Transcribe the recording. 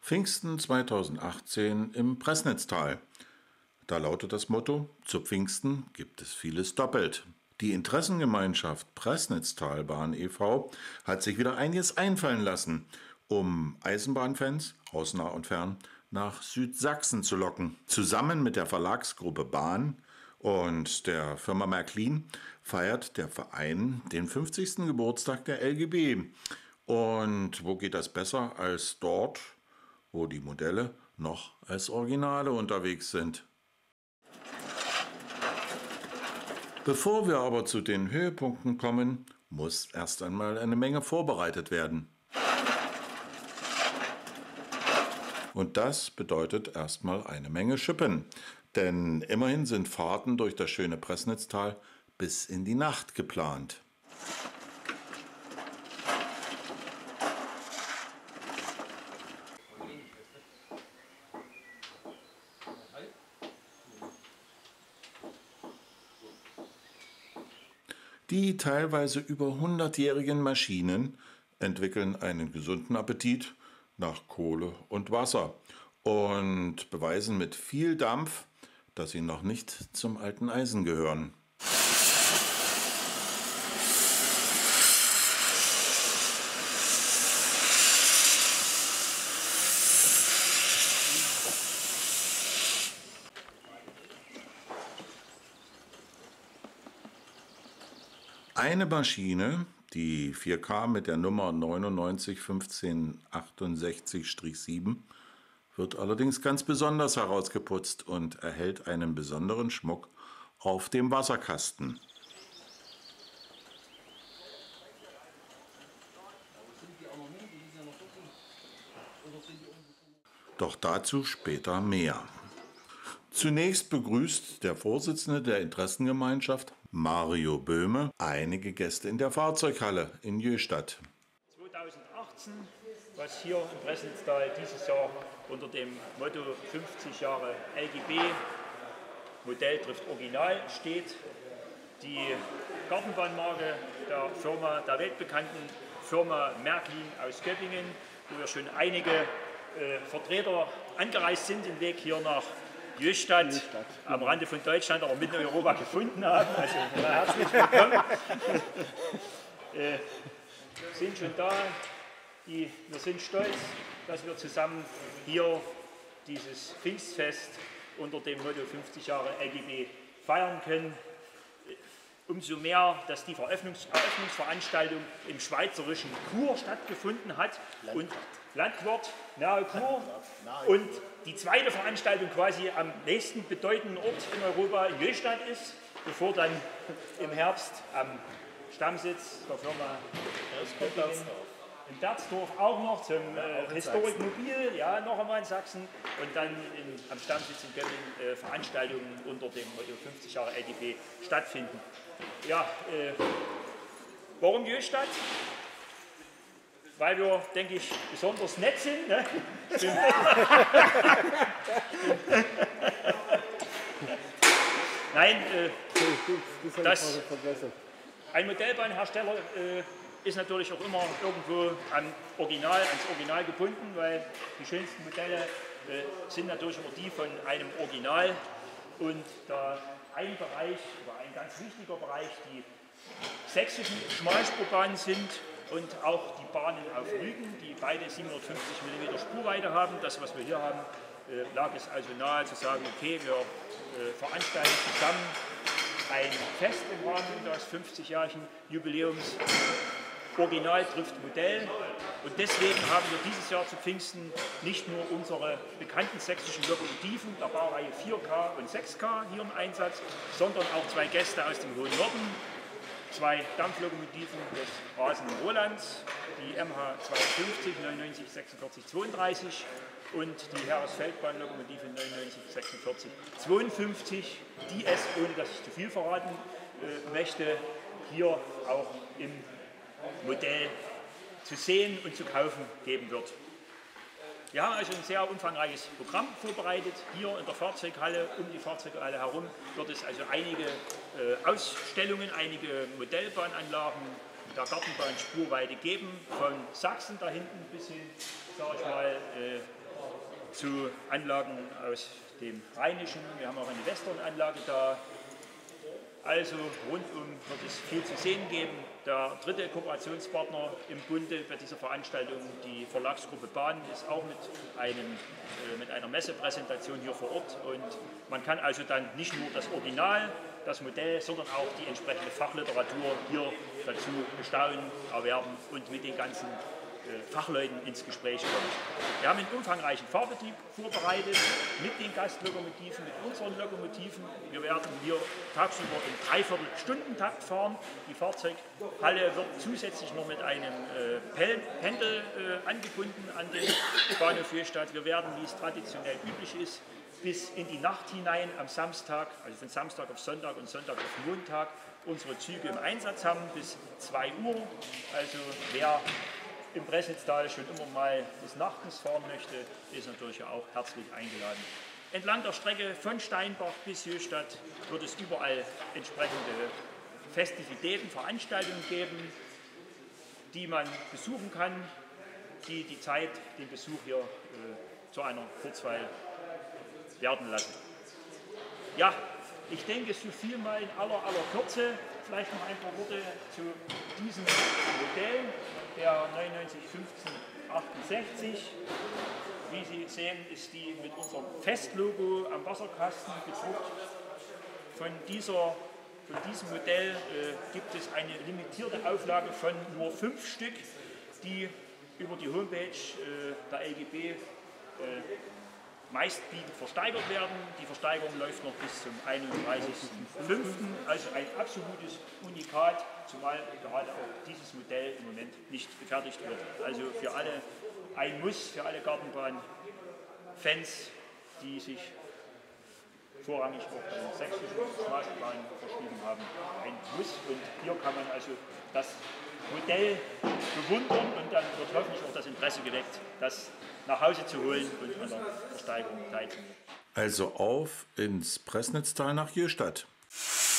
Pfingsten 2018 im Pressnitztal. Da lautet das Motto: Zu Pfingsten gibt es vieles doppelt. Die Interessengemeinschaft Pressnitztalbahn e.V. hat sich wieder einiges einfallen lassen, um Eisenbahnfans aus nah und fern nach Südsachsen zu locken. Zusammen mit der Verlagsgruppe Bahn und der Firma Märklin feiert der Verein den 50. Geburtstag der LGB. Und wo geht das besser als dort, wo die Modelle noch als Originale unterwegs sind? Bevor wir aber zu den Höhepunkten kommen, muss erst einmal eine Menge vorbereitet werden. Und das bedeutet erstmal eine Menge Schippen, denn immerhin sind Fahrten durch das schöne Pressnitztal bis in die Nacht geplant. Die teilweise über 100-jährigen Maschinen entwickeln einen gesunden Appetit nach Kohle und Wasser und beweisen mit viel Dampf, dass sie noch nicht zum alten Eisen gehören. Eine Maschine, die 4K mit der Nummer 991568-7, wird allerdings ganz besonders herausgeputzt und erhält einen besonderen Schmuck auf dem Wasserkasten. Doch dazu später mehr. Zunächst begrüßt der Vorsitzende der Interessengemeinschaft, Mario Böhme, einige Gäste in der Fahrzeughalle in Jöstadt. 2018, was hier im Pressnitztal dieses Jahr unter dem Motto 50 Jahre LGB, Modell trifft Original steht. Die Gartenbahnmarke der weltbekannten Firma Märklin aus Göppingen, wo ja schon einige Vertreter angereist sind, den Weg hier nach Jöstadt, am Rande von Deutschland, aber mitten in Europa gefunden haben. Also herzlich willkommen. Sind schon da. Wir sind stolz, dass wir zusammen hier dieses Pfingstfest unter dem Motto 50 Jahre LGB feiern können. Umso mehr, dass die Eröffnungsveranstaltung im schweizerischen Chur stattgefunden hat. Und Landquart, nahe Chur. Und die zweite Veranstaltung quasi am nächsten bedeutenden Ort in Europa in Jöstadt ist, bevor dann im Herbst am Stammsitz der Firma in Berzdorf auch noch zum Historic Mobil, ja, noch einmal in Sachsen, und dann am Stammsitz in Göppingen Veranstaltungen unter dem Motto 50 Jahre LGB stattfinden. Ja, warum Jöstadt? Weil wir, denke ich, besonders nett sind. Ne? Nein, ein Modellbahnhersteller ist natürlich auch immer irgendwo ans Original gebunden, weil die schönsten Modelle sind natürlich immer die von einem Original. Und da ein Bereich, oder ein ganz wichtiger Bereich, die sächsischen Schmalspurbahnen sind und auch die Bahnen auf Rügen, die beide 750 mm Spurweite haben. Das, was wir hier haben, lag es also nahe zu sagen, okay, wir veranstalten zusammen ein Fest im Rahmen des 50-jährigen Jubiläums. Original trifft Modell, und deswegen haben wir dieses Jahr zu Pfingsten nicht nur unsere bekannten sächsischen Lokomotiven der Baureihe 4K und 6K hier im Einsatz, sondern auch zwei Gäste aus dem hohen Norden, zwei Dampflokomotiven des rasenden Rolands, die MH 52 99 46 32 und die Heeresfeldbahnlokomotive 99 46 52, die es, ohne dass ich zu viel verraten möchte, hier auch im Modell zu sehen und zu kaufen geben wird. Wir haben also ein sehr umfangreiches Programm vorbereitet. Hier in der Fahrzeughalle, um die Fahrzeughalle herum, wird es also einige Ausstellungen, einige Modellbahnanlagen der Gartenbahnspurweite geben, von Sachsen da hinten bis hin, sage ich mal, zu Anlagen aus dem Rheinischen. Wir haben auch eine Westernanlage da. Also rundum wird es viel zu sehen geben. Der dritte Kooperationspartner im Bunde bei dieser Veranstaltung, die Verlagsgruppe Bahn, ist auch mit einer Messepräsentation hier vor Ort. Und man kann also dann nicht nur das Original, das Modell, sondern auch die entsprechende Fachliteratur hier dazu bestaunen, erwerben und mit den ganzen Fachleuten ins Gespräch kommen. Wir haben einen umfangreichen Fahrbetrieb vorbereitet mit den Gastlokomotiven, mit unseren Lokomotiven. Wir werden hier tagsüber im Dreiviertelstundentakt fahren. Die Fahrzeughalle wird zusätzlich noch mit einem Pendel angebunden an den Bahnhof Jöhstadt. Wir werden, wie es traditionell üblich ist, bis in die Nacht hinein am Samstag, also von Samstag auf Sonntag und Sonntag auf Montag, unsere Züge im Einsatz haben bis 2 Uhr. Also wer im Pressnitztal schon immer mal des Nachtens fahren möchte, ist natürlich auch herzlich eingeladen. Entlang der Strecke von Steinbach bis Jöhstadt wird es überall entsprechende Festivitäten, Veranstaltungen geben, die man besuchen kann, die die Zeit, den Besuch hier zu einer Kurzweil werden lassen. Ja, ich denke, so viel mal in aller Kürze. Vielleicht noch ein paar Worte zu diesem Modell, der 991568. Wie Sie sehen, ist die mit unserem Festlogo am Wasserkasten gedruckt. Von diesem Modell gibt es eine limitierte Auflage von nur 5 Stück, die über die Homepage der LGB meistbietend versteigert werden. Die Versteigerung läuft noch bis zum 31.05. Also ein absolutes Unikat, zumal gerade auch dieses Modell im Moment nicht gefertigt wird. Also für alle ein Muss, für alle Gartenbahn-Fans, die sich vorrangig auch bei den sächsischen Straßenbahnen verschrieben haben, ein Muss. Und hier kann man also das Modell bewundern und dann wird hoffentlich auch das Interesse geweckt, das nach Hause zu holen und an der Versteigerung teilzunehmen. Also auf ins Pressnitztal nach Jöhstadt.